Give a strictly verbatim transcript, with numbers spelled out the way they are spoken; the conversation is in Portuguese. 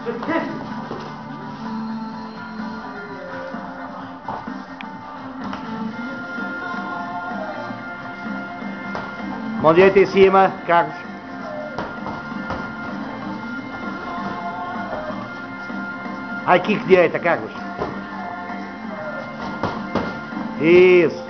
Mão direita em cima, Carlos. High kick direita, Carlos. Isso.